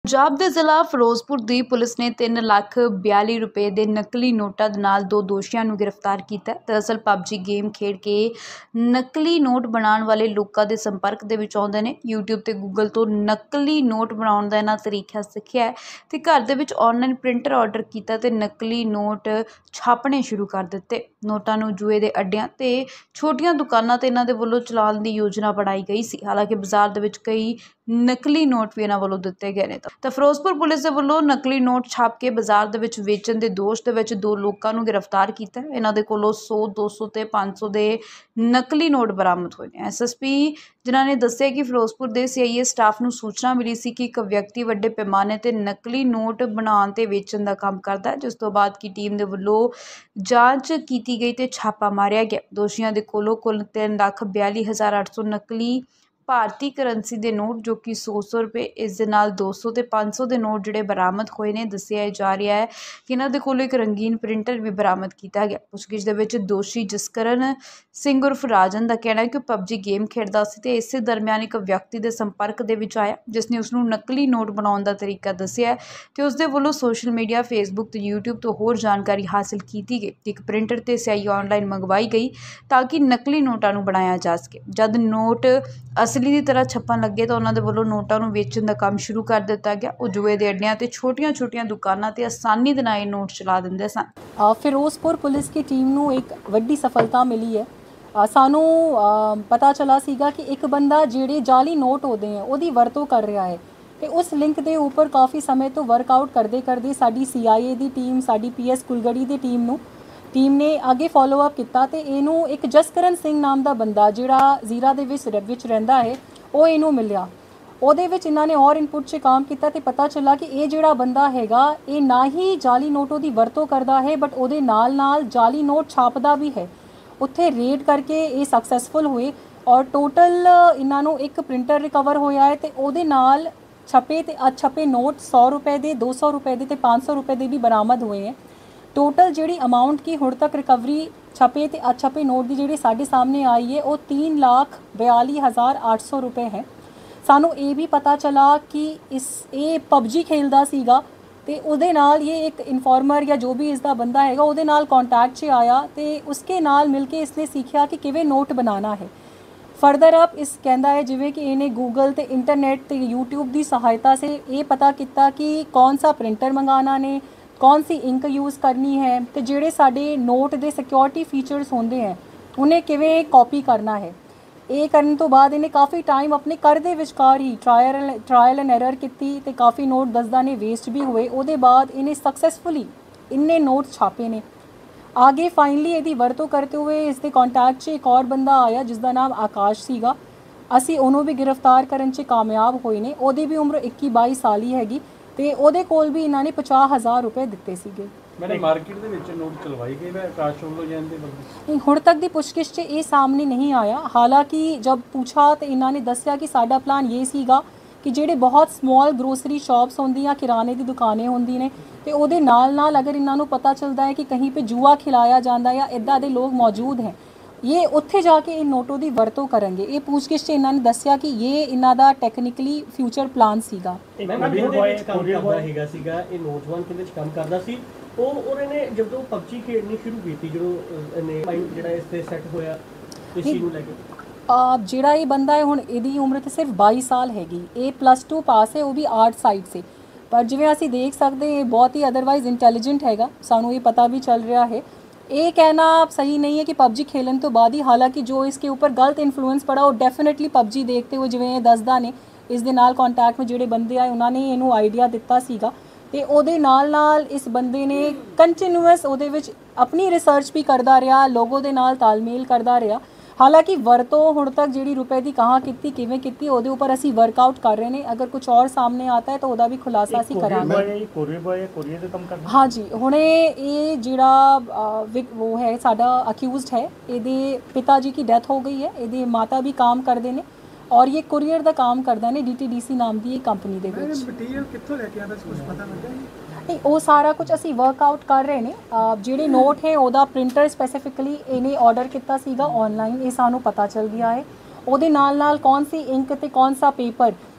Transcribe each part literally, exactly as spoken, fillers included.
ਪੰਜਾਬ ਦੇ ਜ਼ਿਲ੍ਹਾ ਫਿਰੋਜ਼ਪੁਰ ਦੀ ਪੁਲਿਸ ਨੇ ਤਿੰਨ ਲੱਖ ਬਿਆਲੀ ਰੁਪਏ ਦੇ ਨਕਲੀ ਨੋਟਾਂ ਦੇ ਨਾਲ ਦੋ ਦੋਸ਼ੀਆਂ ਨੂੰ ਗ੍ਰਿਫਤਾਰ ਕੀਤਾ। ਦਰਅਸਲ ਪਬਜੀ ਗੇਮ ਖੇਡ ਕੇ ਨਕਲੀ ਨੋਟ ਬਣਾਉਣ ਵਾਲੇ ਲੋਕਾਂ ਦੇ ਸੰਪਰਕ ਦੇ ਵਿੱਚ ਆਉਂਦੇ ਨੇ। ਯੂਟਿਊਬ ਤੇ ਗੂਗਲ ਤੋਂ ਨਕਲੀ ਨੋਟ ਬਣਾਉਣ ਦਾ ਇਹਨਾਂ ਤਰੀਕਾ ਸਿੱਖਿਆ ਹੈ ਤੇ ਘਰ ਦੇ ਵਿੱਚ ਆਨਲਾਈਨ ਪ੍ਰਿੰਟਰ ਆਰਡਰ ਕੀਤਾ ਤੇ ਨਕਲੀ ਨੋਟ ਛਾਪਣੇ ਸ਼ੁਰੂ ਕਰ ਦਿੱਤੇ। ਨੋਟਾਂ ਨੂੰ ਜੂਏ ਦੇ ਅੱਡਿਆਂ ਤੇ ਛੋਟੀਆਂ ਦੁਕਾਨਾਂ ਤੇ ਇਹਨਾਂ ਦੇ ਵੱਲੋਂ ਚਲਾਉਣ ਦੀ ਯੋਜਨਾ ਬਣਾਈ ਗਈ ਸੀ। ਹਾਲਾਂਕਿ ਬਾਜ਼ਾਰ ਦੇ ਵਿੱਚ ਕਈ ਨਕਲੀ ਨੋਟ ਵੀ ਇਹਨਾਂ ਵੱਲੋਂ ਦਿੱਤੇ ਗਏ ਨੇ। ਤਾਂ ਫਿਰੋਜ਼ਪੁਰ ਪੁਲਿਸ ਦੇ ਵੱਲੋਂ ਨਕਲੀ ਨੋਟ ਛਾਪ ਕੇ ਬਾਜ਼ਾਰ ਦੇ ਵਿੱਚ ਵੇਚਣ ਦੇ ਦੋਸ਼ ਦੇ ਵਿੱਚ ਦੋ ਲੋਕਾਂ ਨੂੰ ਗ੍ਰਿਫਤਾਰ ਕੀਤਾ। ਇਹਨਾਂ ਦੇ ਕੋਲੋਂ ਸੌ ਦੋ ਸੌ ਤੇ ਪੰਜ ਸੌ ਦੇ ਨਕਲੀ ਨੋਟ ਬਰਾਮਦ ਹੋਏ ਨੇ। ਐਸ ਐਸ ਪੀ ਜਿਨ੍ਹਾਂ ਨੇ ਦੱਸਿਆ ਕਿ ਫਿਰੋਜ਼ਪੁਰ ਦੇ ਸੀ ਆਈ ਏ ਸਟਾਫ ਨੂੰ ਸੂਚਨਾ ਮਿਲੀ ਸੀ ਕਿ ਇੱਕ ਵਿਅਕਤੀ ਵੱਡੇ ਪੈਮਾਨੇ ਤੇ ਨਕਲੀ ਨੋਟ ਬਣਾਉਣ ਤੇ ਵੇਚਣ ਦਾ ਕੰਮ ਕਰਦਾ ਹੈ, ਜਿਸ ਤੋਂ ਬਾਅਦ ਕੀ ਟੀਮ ਦੇ ਵੱਲੋਂ ਜਾਂਚ ਕੀਤੀ ਗਈ ਤੇ ਛਾਪਾ ਮਾਰਿਆ ਗਿਆ। ਦੋਸ਼ੀਆਂ ਦੇ ਕੋਲੋਂ ਕੁੱਲ ਤਿੰਨ ਲੱਖ ਬਿਆਲੀ ਹਜ਼ਾਰ ਅੱਠ ਸੌ ਨਕਲੀ ਭਾਰਤੀ ਕਰੰਸੀ ਦੇ ਨੋਟ ਜੋ ਕਿ ਸੌ ਸੌ ਰੁਪਏ, ਇਸ ਦੇ ਨਾਲ ਦੋ ਸੌ ਤੇ ਪੰਜ ਸੌ ਦੇ ਨੋਟ ਜਿਹੜੇ ਬਰਾਮਦ ਹੋਏ ਨੇ। ਦੱਸਿਆ ਜਾ ਰਿਹਾ ਹੈ ਕਿ ਇਹਨਾਂ ਦੇ ਕੋਲ ਇੱਕ ਰੰਗੀਨ ਪ੍ਰਿੰਟਰ ਵੀ ਬਰਾਮਦ ਕੀਤਾ ਗਿਆ। ਪੁੱਛਗਿੱਛ ਦੇ ਵਿੱਚ ਦੋਸ਼ੀ ਜਸਕਰਨ ਸਿੰਘ ਉਰਫ ਰਾਜਨ ਦਾ ਕਹਿਣਾ ਹੈ ਕਿ ਉਹ ਪਬਜੀ ਗੇਮ ਖੇਡਦਾ ਸੀ ਤੇ ਇਸੇ ਦਰਮਿਆਨ ਇੱਕ ਵਿਅਕਤੀ ਦੇ ਸੰਪਰਕ ਦੇ ਵਿੱਚ ਆਇਆ ਜਿਸ ਨੇ ਉਸਨੂੰ ਨਕਲੀ ਨੋਟ ਬਣਾਉਣ ਦਾ ਤਰੀਕਾ ਦੱਸਿਆ ਤੇ ਉਸ ਦੇ ਵੱਲੋਂ ਸੋਸ਼ਲ ਮੀਡੀਆ ਫੇਸਬੁੱਕ ਤੇ ਯੂਟਿਊਬ ਤੋਂ ਹੋਰ ਜਾਣਕਾਰੀ ਹਾਸਲ ਕੀਤੀ ਗਈ। ਇੱਕ ਪ੍ਰਿੰਟਰ ਤੇ ਸਿਆਹੀ ਆਨਲਾਈਨ ਮੰਗਵਾਈ ਗਈ ਤਾਂ ਕਿ ਨਕਲੀ ਨੋਟਾਂ ਨੂੰ ਬਣਾਇਆ ਜਾ ਸਕੇ। ਜਦ ਨੋਟ ਅਸਲੀ ਦੀ ਤਰ੍ਹਾਂ ਛਪਣ ਲੱਗੇ ਤਾਂ ਉਹਨਾਂ ਦੇ ਵੱਲੋਂ ਨੋਟਾਂ ਨੂੰ ਵੇਚਣ ਦਾ ਕੰਮ ਸ਼ੁਰੂ ਕਰ ਦਿੱਤਾ ਗਿਆ। ਉਹ ਜੂਏ ਦੇ ਅੱਡਿਆਂ ਤੇ ਛੋਟੀਆਂ ਛੋਟੀਆਂ ਦੁਕਾਨਾਂ ਤੇ ਆਸਾਨੀ ਦੇ ਨਾਲ ਇਹ ਨੋਟ ਚਲਾ ਦਿੰਦੇ ਸਨ। ਫਿਰੋਜ਼ਪੁਰ ਪੁਲਿਸ ਦੀ ਟੀਮ ਨੂੰ ਇੱਕ ਵੱਡੀ ਸਫਲਤਾ ਮਿਲੀ ਹੈ। ਸਾਨੂੰ ਪਤਾ ਚੱਲਾ ਸੀਗਾ ਕਿ ਇੱਕ ਬੰਦਾ ਜਿਹੜੇ ਜਾਲੀ ਨੋਟ ਹੁੰਦੇ ਆ ਉਹਦੀ ਵਰਤੋਂ ਕਰ ਰਿਹਾ ਹੈ ਤੇ ਉਸ ਲਿੰਕ ਦੇ ਉੱਪਰ ਕਾਫੀ ਸਮੇਂ ਤੋਂ ਵਰਕਆਊਟ ਕਰਦੇ ਕਰਦੇ ਸਾਡੀ ਸੀ ਆਈ ਏ ਦੀ ਟੀਮ, ਸਾਡੀ ਪੀ ਐਸ ਕੁਲਗੜੀ ਦੀ ਟੀਮ ਨੂੰ ਟੀਮ ਨੇ ਅੱਗੇ ਫੋਲੋ ਅਪ ਕੀਤਾ ਤੇ ਇਹਨੂੰ ਇੱਕ ਜਸਕਰਨ ਸਿੰਘ ਨਾਮ ਦਾ ਬੰਦਾ ਜਿਹੜਾ ਜ਼ੀਰਾ ਦੇ ਵਿੱਚ ਵਿੱਚ ਰਹਿੰਦਾ ਹੈ ਉਹ ਇਹਨੂੰ ਮਿਲਿਆ। ਉਹਦੇ ਵਿੱਚ ਇਹਨਾਂ ਨੇ ਔਰ ਇਨਪੁਟ 'ਚ ਕੰਮ ਕੀਤਾ ਤੇ ਪਤਾ ਚੱਲਾ ਕਿ ਇਹ ਜਿਹੜਾ ਬੰਦਾ ਹੈਗਾ ਇਹ ਨਾ ਹੀ ਜਾਲੀ ਨੋਟੋਂ ਦੀ ਵਰਤੋਂ ਕਰਦਾ ਹੈ ਬਟ ਉਹਦੇ ਨਾਲ ਨਾਲ ਜਾਲੀ ਨੋਟ ਛਾਪਦਾ ਵੀ ਹੈ। ਉੱਥੇ ਰੇਡ ਕਰਕੇ ਇਹ ਸਕਸੈਸਫੁਲ ਹੋਏ ਔਰ ਟੋਟਲ ਇਹਨਾਂ ਨੂੰ ਇੱਕ ਪ੍ਰਿੰਟਰ ਰਿਕਵਰ ਹੋਇਆ ਹੈ ਤੇ ਉਹਦੇ ਨਾਲ ਛਪੇ ਤੇ ਅਛਪੇ ਨੋਟ ਸੌ ਰੁਪਏ ਦੇ, ਦੋ ਸੌ ਰੁਪਏ ਦੇ ਤੇ ਪੰਜ ਸੌ ਰੁਪਏ ਦੇ ਵੀ ਬਰਾਮਦ ਹੋਏ ਹੈ। ਟੋਟਲ ਜਿਹੜੀ ਅਮਾਊਂਟ ਕੀ ਹੁਣ ਤੱਕ ਰਿਕਵਰੀ ਛਪੇ ਤੇ ਅਛਪੇ ਨੋਟ ਦੀ ਜਿਹੜੀ ਸਾਡੇ ਸਾਹਮਣੇ ਆਈ ਹੈ ਉਹ तीन लाख बयाली हज़ार आठ सौ रुपए है। ਸਾਨੂੰ ਇਹ ਵੀ ਪਤਾ ਚਲਾ ਕਿ ਇਸ ਇਹ ਪਬਜੀ ਖੇਲਦਾ ਸੀਗਾ ਤੇ ਉਹਦੇ ਨਾਲ ਇਹ ਇੱਕ ਇਨਫਾਰਮਰ ਜਾਂ ਜੋ ਵੀ ਇਸ ਦਾ ਬੰਦਾ ਹੈਗਾ ਉਹਦੇ ਨਾਲ ਕੰਟੈਕਟ 'ਚ ਆਇਆ ਤੇ ਉਸਕੇ ਨਾਲ ਮਿਲ ਕੇ ਇਸਨੇ ਸਿੱਖਿਆ ਕਿ ਕਿਵੇਂ ਨੋਟ ਬਣਾਉਣਾ ਹੈ। ਫਰਦਰ ਅਪ ਇਸ ਕਹਿੰਦਾ ਹੈ ਜਿਵੇਂ ਕਿ ਇਹਨੇ ਗੂਗਲ ਤੇ ਇੰਟਰਨੈਟ ਤੇ ਯੂਟਿਊਬ ਦੀ ਸਹਾਇਤਾ ਸੇ ਇਹ ਪਤਾ ਕੀਤਾ ਕਿ ਕੌਣ ਸਾ ਪ੍ਰਿੰਟਰ ਮੰਗਾਉਣਾ ਨੇ, कौन सी इंक यूज़ करनी है तो जेड़े साडे नोट दे सिक्योरिटी फीचर्स होंदे हैं उन्हें किवें कॉपी करना है। ये करने तो बाद इन्हें काफ़ी टाइम अपने कर दे विचकार ही ट्रायल ट्रायल एंड एरर की ते काफ़ी नोट दसदा ने वेस्ट भी हुए। उहदे बाद इन्हें सक्सैसफुली इन्ने नोट छापे ने। आगे फाइनली इहदी वरतों करते हुए इसके कॉन्टैक्ट 'च एक और बंदा आया जिसका नाम आकाश सीगा। असी उहनूं भी गिरफ्तार करन 'च कामयाब होए ने। उहदी भी उम्र इक्की बाई साल ही हैगी ਤੇ ਉਹਦੇ ਕੋਲ ਵੀ ਇਹਨਾਂ ਨੇ पचास हज़ार रुपए ਦਿੱਤੇ ਸੀਗੇ। ਮੈਨੇ ਮਾਰਕੀਟ ਦੇ ਵਿੱਚ ਨੋਟ ਚਲਵਾਈ ਗਈ ਹੈ ਆਕਾਸ਼ ਵੱਲੋਂ ਜਾਂਦੇ ਬੰਦੇ ਨਹੀਂ ਹੁਣ ਤੱਕ ਦੀ ਪੁੱਛਗਿੱਛ 'ਚ ਇਹ ਸਾਹਮਣੇ ਨਹੀਂ ਆਇਆ। ਹਾਲਾਂਕਿ ਜਦ ਪੁੱਛਾ ਤੇ ਇਹਨਾਂ ਨੇ ਦੱਸਿਆ ਕਿ ਸਾਡਾ ਪਲਾਨ ਇਹ ਸੀਗਾ ਕਿ ਜਿਹੜੇ ਬਹੁਤ ਸਮਾਲ ਗਰੋਸਰੀ ਸ਼ਾਪਸ ਹੁੰਦੀਆਂ, ਕਿਰਾਣੇ ਦੀ ਦੁਕਾਨੇ ਹੁੰਦੀ ਨੇ ਤੇ ਉਹਦੇ ਨਾਲ ਨਾਲ ਅਗਰ ਇਹਨਾਂ ਨੂੰ ਪਤਾ ਚੱਲਦਾ ਹੈ ਕਿ ਕहीं पे ਜੂਆ ਖਿਲਾਇਆ ਜਾਂਦਾ ਜਾਂ ਇੱਦਾਂ ਦੇ ਲੋਕ ਮੌਜੂਦ ਹੈ ये उत्थे जाके इन नोटों की वरतों करेंगे। ये पूछगिछ से इन्होंने दस्या कि ये इन्हों का टैक्नीकली फ्यूचर प्लान सीगा। नौजवान के काम करता सी ਉਹ ਉਹਨਾਂ ਨੇ ਜਦੋਂ ਪਬਜੀ ਖੇਡਣੀ ਸ਼ੁਰੂ ਕੀਤੀ ਜਦੋਂ ਇਹਨੇ ਮਾਈਂਡ ਜਿਹੜਾ ਇਸ ਤੇ ਸੈੱਟ ਹੋਇਆ ਇਸ ਚੀਜ਼ ਨੂੰ ਲੈ ਕੇ ਆ ਜਿਹੜਾ ਇਹ ਬੰਦਾ ਹੈ ਹੁਣ ਇਹਦੀ ਉਮਰ ਤੇ ਸਿਰਫ बाईस ਸਾਲ ਹੈਗੀ। ਇਹ ਪਲੱਸ टू ਪਾਸ ਹੈ, ਉਹ ਵੀ ਆਰਟ ਸਾਈਡ ਸੇ। ਪਰ ਜਿਵੇਂ ਅਸੀਂ ਦੇਖ ਸਕਦੇ ਇਹ ਬਹੁਤ ਹੀ ਅਦਰਵਾਈਜ਼ ਇੰਟੈਲੀਜੈਂਟ ਹੈਗਾ। ਸਾਨੂੰ ਇਹ ਪਤਾ भी चल रहा है। ये कहना सही नहीं है कि पबजी खेलन तो बाद ही, हालांकि जो इसके ऊपर गलत इन्फ्लुएंस पड़ा वो डेफिनेटली पबजी देखते हुए जिवें दसदा ने इस दे नाल कॉन्टैक्ट में जोड़े बंदे आए उन्होंने इनू आइडिया दिता सीगा ते ओदे नाल नाल इस बंदे ने कंटिन्यूअस ओदे विच अपनी रिसर्च भी करदा रहा, लोगों दे नाल तालमेल करदा रहा। हालांकि वरतों हुण तक जिहड़ी रुपए की कहाँ की किवें कीती ओदे उपर असी वर्कआउट कर रहे हैं। अगर कुछ और सामने आता है तो ओदा भी खुलासा असी करांगे। हाँ जी हुणे ये जिहड़ा वो है साडा अक्यूज्ड है इहदे पिता जी की डेथ हो गई है। इहदे माता भी काम करते हैं और ये कुरियर का काम करदा ने डी टी डी सी नाम की कंपनी दे विच। मटीरियल कित्थों लैके आंदा कुछ पता लगा नहीं वो सारा कुछ असी वर्कआउट कर रहे हैं। जिहड़े नोट है ਉਹਦਾ ਪ੍ਰਿੰਟਰ स्पैसीफिकली ਇਹਨੇ ਆਰਡਰ ਕੀਤਾ ਸੀਗਾ ऑनलाइन, ਇਹ ਸਾਨੂੰ पता चल गया है। ਉਹਦੇ ਨਾਲ ਨਾਲ कौन सी इंक ते कौन सा पेपर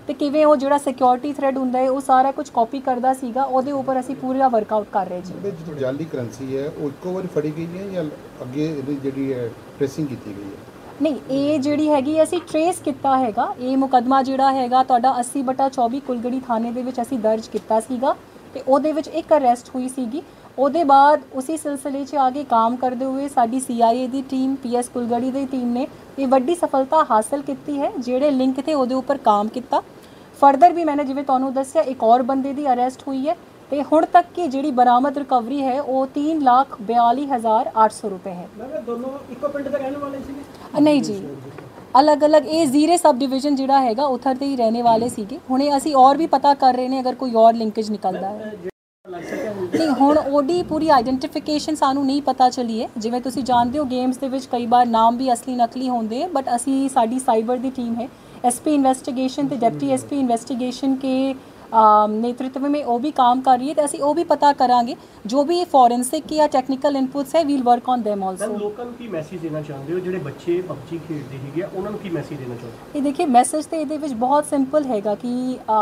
ਤੇ ਕਿਵੇਂ ਉਹ ਜਿਹੜਾ ਸਿਕਿਉਰਿਟੀ ਥ੍ਰੈਡ ਹੁੰਦਾ ਹੈ ਉਹ ਸਾਰਾ ਕੁਝ ਕਾਪੀ ਕਰਦਾ ਸੀਗਾ, ਉਹਦੇ ਉੱਪਰ ਅਸੀਂ ਪੂਰਾ ਵਰਕਆਊਟ ਕਰ ਰਹੇ ਜੀ। ਜਿਹੜੀ ਜਾਲੀ ਕਰੰਸੀ ਹੈ ਉਹ ਇੱਕੋ ਵਾਰੀ ਫੜੀ ਗਈ ਹੈ ਜਾਂ ਅੱਗੇ ਇਹਦੀ ਜਿਹੜੀ ਹੈ ਟ੍ਰੇਸਿੰਗ ਕੀਤੀ ਗਈ ਹੈ? ਨਹੀਂ, ਇਹ ਜਿਹੜੀ ਹੈਗੀ ਅਸੀਂ ਟਰੇਸ ਕੀਤਾ ਹੈਗਾ। ਇਹ ਮੁਕੱਦਮਾ ਜਿਹੜਾ ਹੈਗਾ ਤੁਹਾਡਾ ਅੱਸੀ ਬਟਾ ਚੌਵੀ ਕੁਲਗੜੀ ਥਾਣੇ ਦੇ ਵਿੱਚ ਅਸੀਂ ਦਰਜ ਕੀਤਾ ਸੀਗਾ ਤੇ ਉਹਦੇ ਵਿੱਚ ਇੱਕ ਅਰੈਸਟ ਹੋਈ ਸੀਗੀ। ਉਹਦੇ ਬਾਅਦ ਉਸੇ ਸਿਲਸਿਲੇ 'ਚ ਆਗੇ ਕੰਮ ਕਰਦੇ ਹੋਏ ਸਾਡੀ ਸੀ ਆਈ ਏ ਦੀ ਟੀਮ, ਪੀ ਐਸ ਕੁਲਗੜੀ ਦੀ ਟੀਮ ਨੇ ਇਹ ਵੱਡੀ ਸਫਲਤਾ ਹਾਸਲ ਕੀਤੀ ਹੈ। ਜਿਹੜੇ ਲਿੰਕ ਤੇ ਉਹਦੇ ਉੱਪਰ ਕੰਮ ਕੀਤਾ, ਫਰਦਰ ਵੀ ਮੈंने ਜਿਵੇਂ ਤੁਹਾਨੂੰ ਦੱਸਿਆ ਇੱਕ ਹੋਰ ਬੰਦੇ ਦੀ ਅਰੈਸਟ ਹੋਈ ਹੈ ਤੇ ਹੁਣ ਤੱਕ की ਜਿਹੜੀ ਬਰਾਮਦ ਰਿਕਵਰੀ ਹੈ ਉਹ तीन लाख बयाली हज़ार आठ सौ रुपए है। ਮੈਂ ਦੋਨੋਂ ਇੱਕੋ ਪਿੰਡ ਦੇ ਰਹਿਣ ਵਾਲੇ ਸੀਗੇ? ਨਹੀਂ ਜੀ, ਅਲੱਗ ਅਲੱਗ ਇਹ ਜ਼ੀਰੇ ਸਬ ਡਿਵੀਜ਼ਨ ਜਿਹੜਾ ਹੈਗਾ ਉੱਥਰ ਦੇ ਹੀ ਰਹਿਣੇ ਵਾਲੇ ਸੀਗੇ। ਹੁਣੇ ਅਸੀਂ ਔਰ ਵੀ ਪਤਾ ਕਰ ਰਹੇ ਨੇ ਅਗਰ ਕੋਈ ਔਰ ਲਿੰਕੇਜ ਨਿਕਲਦਾ ਹੈ। ਨਹੀਂ, ਹੁਣ ਉਹਦੀ ਪੂਰੀ ਆਈਡੈਂਟੀਫਿਕੇਸ਼ਨ ਸਾਨੂੰ ਨਹੀਂ ਪਤਾ ਚੱਲੀ ਹੈ। ਜਿਵੇਂ ਤੁਸੀਂ ਜਾਣਦੇ ਹੋ ਗੇਮਸ ਦੇ ਵਿੱਚ ਕਈ ਵਾਰ ਨਾਮ ਵੀ ਅਸਲੀ ਨਕਲੀ ਹੁੰਦੇ, ਬਟ ਅਸੀਂ ਸਾਡੀ ਸਾਈਬਰ ਦੀ ਟੀਮ ਹੈ एस पी इन्वेस्टिगेशन तो डिप्टी एस पी इन्वेस्टिगेशन के नेतृत्व में वो भी काम कर रही है तो असी वो भी पता करांगे जो भी फॉरेंसिक या टैक्नीकल इनपुट्स है we'll work on them also. लोगों ਨੂੰ ਕੀ ਮੈਸੇਜ ਦੇਣਾ ਚਾਹੁੰਦੇ ਹੋ ਜਿਹੜੇ ਬੱਚੇ ਪਬਜੀ ਖੇਡਦੇ ਹੈਗੇ ਉਹਨਾਂ ਨੂੰ ਕੀ ਮੈਸੇਜ ਦੇਣਾ ਚਾਹੁੰਦੇ? ਇਹ ਦੇਖिए ਮੈਸੇਜ ਤੇ ਇਹਦੇ ਵਿੱਚ ਬਹੁਤ ਸਿੰਪਲ ਹੈਗਾ ਕਿ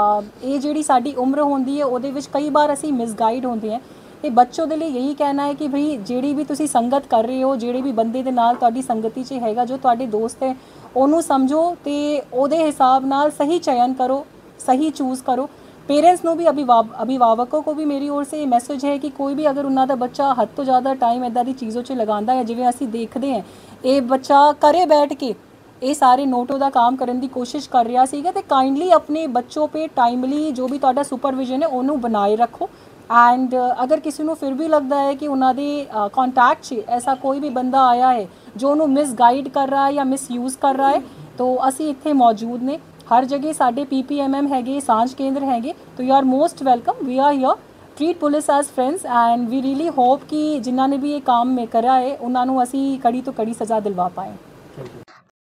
ਇਹ ਜਿਹੜੀ ਸਾਡੀ ਉਮਰ ਹੁੰਦੀ ਹੈ ਉਹਦੇ ਵਿੱਚ ਕਈ ਵਾਰ ਅਸੀਂ ਮਿਸਗਾਈਡ ਹੁੰਦੇ ਹਾਂ। ਤੇ ਬੱਚੋਂ ਦੇ ਲਈ ਇਹੀ ਕਹਿਣਾ ਹੈ ਕਿ ਭਈ ਜਿਹੜੀ ਵੀ ਤੁਸੀਂ ਸੰਗਤ ਕਰ ਰਹੇ ਹੋ, ਜਿਹੜੇ ਵੀ ਬੰਦੇ ਦੇ ਨਾਲ ਤੁਹਾਡੀ ਸੰਗਤੀ 'ਚ ਹੈਗਾ ਜੋ ਤੁਹਾਡੇ ਦੋਸਤ ਹੈ ਉਹਨੂੰ ਸਮਝੋ ਤੇ ਉਹਦੇ ਹਿਸਾਬ ਨਾਲ सही चयन करो, सही चूज़ करो। पेरेंट्स ਨੂੰ भी अभिभाव अभिभावकों को भी मेरी ओर से ये मैसेज है कि कोई भी अगर उन्हों का बच्चा हद तो ज़्यादा टाइम इदा दी चीज़ों 'ਚ लगाता है जिवें असीं देखते हैं ये बच्चा घरे बैठ के ये सारे नोटों का काम करने की कोशिश कर रहा सीगा तो काइंडली अपने बच्चों पे टाइमली जो भी तुहाडा सुपरविजन है उन्होंने बनाए रखो। एंड अगर किसी को फिर भी लगता है कि उन्होंने कॉन्टैक्ट से ऐसा कोई भी बंदा आया है जो उन्होंने मिसगाइड कर रहा है या मिसयूज़ कर रहा है तो असी इत्थे मौजूद ने हर जगह साढ़े पी पी एम एम है, सांझ केंद्र है, तो you are most welcome. We are here, treat police as friends and we really hope कि जिन्होंने भी ये काम में करा है उन्होंने असी कड़ी तो कड़ी सज़ा दिलवा पाए।